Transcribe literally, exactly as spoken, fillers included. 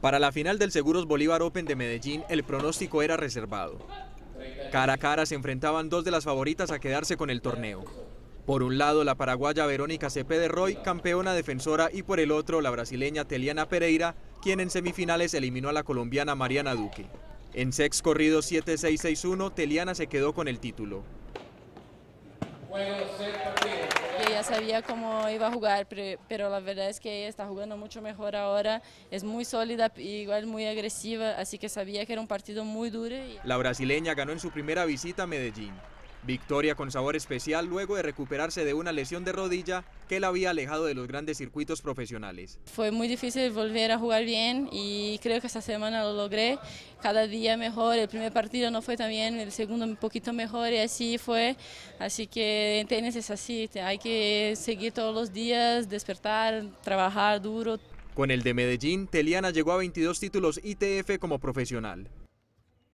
Para la final del Seguros Bolívar Open de Medellín, el pronóstico era reservado. Cara a cara se enfrentaban dos de las favoritas a quedarse con el torneo. Por un lado, la paraguaya Verónica Cepeda Roy, campeona defensora, y por el otro, la brasileña Teliana Pereira, quien en semifinales eliminó a la colombiana Mariana Duque. En sets corridos siete seis seis uno, Teliana se quedó con el título. Ella sabía cómo iba a jugar, pero, pero la verdad es que ella está jugando mucho mejor ahora, es muy sólida y igual muy agresiva, así que sabía que era un partido muy duro. Y... La brasileña ganó en su primera visita a Medellín. Victoria con sabor especial luego de recuperarse de una lesión de rodilla que la había alejado de los grandes circuitos profesionales. Fue muy difícil volver a jugar bien y creo que esta semana lo logré, cada día mejor. El primer partido no fue tan bien, el segundo un poquito mejor y así fue. Así que en tenis es así, hay que seguir todos los días, despertar, trabajar duro. Con el de Medellín, Teliana llegó a veintidós títulos I T F como profesional.